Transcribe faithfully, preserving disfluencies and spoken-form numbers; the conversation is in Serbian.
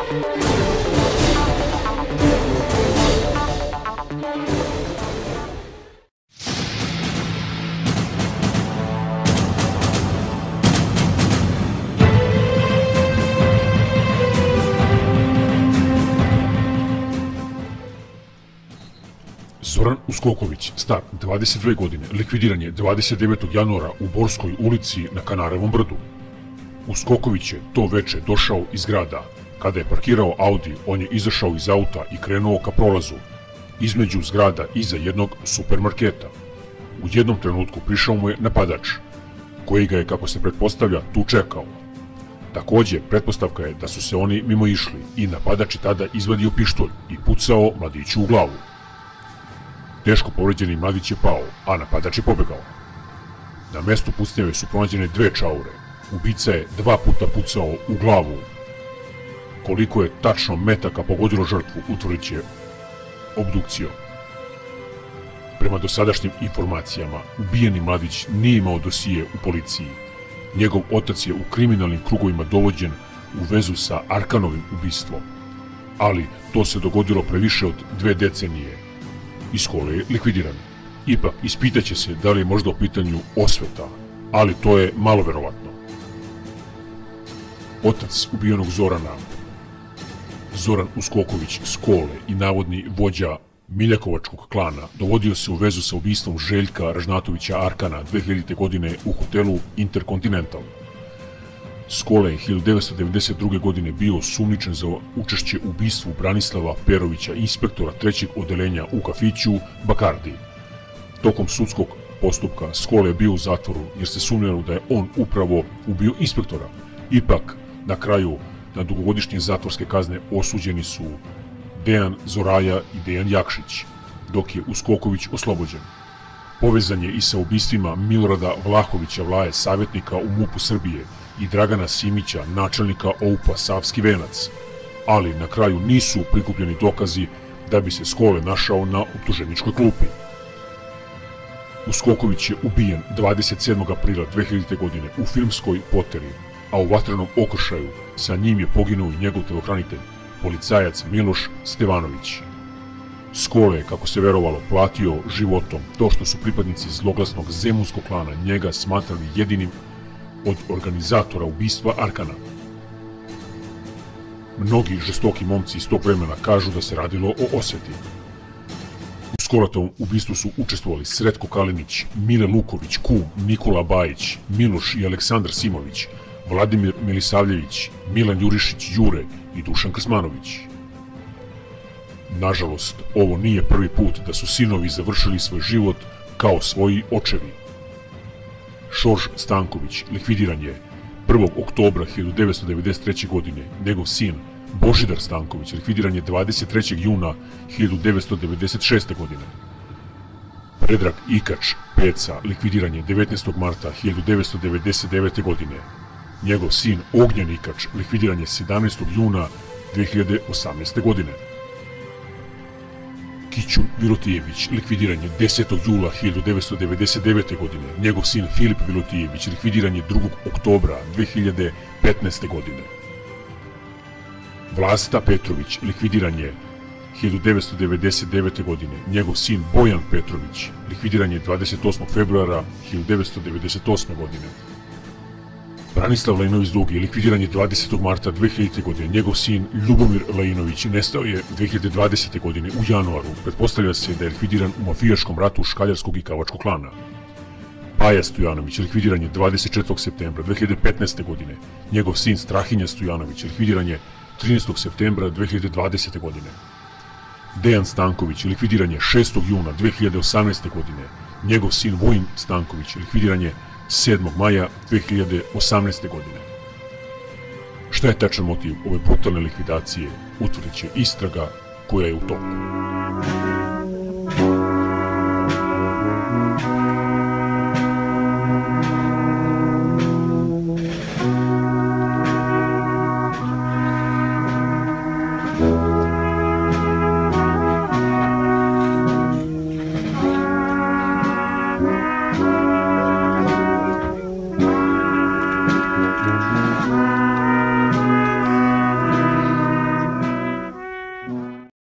Zoran Uskoković, star dvadeset dve godine, likvidiran je dvadeset devetog januara u Borskoj ulici na Kanarevom brdu. Uskoković je to veče došao iz grada. Kada je parkirao Audi, on je izašao iz auta i krenuo ka prolazu, između zgrada iza jednog supermarketa. U jednom trenutku prišao mu je napadač, koji ga je, kako se pretpostavlja, tu čekao. Takođe, pretpostavka je da su se oni mimo išli i napadač je tada izvadio pištolj i pucao mladiću u glavu. Teško povređeni mladić je pao, a napadač je pobegao. Na mestu pucnjave su pronađene dve čaure. Ubica je dva puta pucao u glavu. Koliko je tačno metaka pogodilo žrtvu, utvrdit će obdukcijom. Prema dosadašnjim informacijama, ubijeni mladić nije imao dosije u policiji. Njegov otac je u kriminalnim krugovima dovođen u vezu sa Arkanovim ubistvom. Ali to se dogodilo pre više od dve decenije. Iz škole je likvidiran. Ipak, ispitaće se da li je možda u pitanju osveta, ali to je malo verovatno. Otac ubijenog Zorana, Zoran Uskoković Skole i navodni vođa Miljakovačkog klana, dovodio se u vezu sa ubistvom Željka Ražnatovića Arkana dve hiljadite godine u hotelu Intercontinental. Skole je hiljadu devetsto devedeset druge. godine bio osumnjičen za učešće u ubistvu Branislava Perovića, inspektora trećeg odeljenja u kafiću Bakardi. Tokom sudskog postupka Skole je bio u zatvoru jer se sumnjalo da je on upravo ubio inspektora. Ipak, na kraju, na dugogodišnje zatvorske kazne osuđeni su Dejan Zoraja i Dejan Jakšić, dok je Uskoković oslobođen. Povezan je i sa ubistvima Milorada Vlahovića Vlaje, savjetnika u MUP-u Srbije, i Dragana Simića, načelnika O U P-a Savski Venac, ali na kraju nisu prikupljeni dokazi da bi se Skole našao na optuženičkoj klupi. Uskoković je ubijen dvadeset sedmog aprila dve hiljadite. godine u Filmskoj poteri, a u vatrenom okršaju sa njim je poginuo i njegov telohranitelj, policajac Miloš Stevanović. Skole je, kako se verovalo, platio životom to što su pripadnici zloglasnog zemunskog klana njega smatrali jedinim od organizatora ubistva Arkana. Mnogi žestoki momci iz tog vremena kažu da se radilo o osveti. U Skoletovom ubistvu su učestvovali Sretko Kalinić, Mile Luković, Kum, Nikola Bajić, Miloš i Aleksandar Simović, Vladimir Milisavljević, Milan Jurišić Jure i Dušan Krsmanović. Nažalost, ovo nije prvi put da su sinovi završili svoj život kao svoji očevi. Šorž Stanković likvidiran je prvog oktobra hiljadu devetsto devedeset treće. godine. Njegov sin Božidar Stanković likvidiran je dvadeset trećeg juna hiljadu devetsto devedeset šeste. godine. Predrag Ikač Peca likvidiran je devetnaestog marta hiljadu devetsto devedeset devete. godine. Njegov sin Ognjen Ikač likvidiran je sedamnaestog juna dve hiljade osamnaeste. godine. Kićun Vilotijević likvidiran je desetog jula hiljadu devetsto devedeset devete. godine. Njegov sin Filip Vilotijević likvidiran je drugog oktobra dve hiljade petnaeste. godine. Vlasta Petrović likvidiran je hiljadu devetsto devedeset devete. godine. Njegov sin Bojan Petrović likvidiran je dvadeset osmog februara hiljadu devetsto devedeset osme. godine. Branislav Lejinović drugi likvidiran je dvadesetog marta dve hiljadite. godine. Njegov sin Ljubomir Lejinović nestao je dve hiljade dvadesete. godine u januaru. Pretpostavlja se da je likvidiran u mafijaškom ratu Škaljarskog i Kavačkog klana. Paja Stojanović likvidiran je dvadeset četvrtog septembra dve hiljade petnaeste. godine. Njegov sin Strahinja Stojanović likvidiran je trinaestog septembra dve hiljade dvadesete. godine. Dejan Stanković likvidiran je šestog juna dve hiljade osamnaeste. godine. Njegov sin Vojin Stanković likvidiran je sedmog maja dve hiljade osamnaeste. godine. Šta je tačan motiv ove brutalne likvidacije, utvrdit će istraga koja je u toku.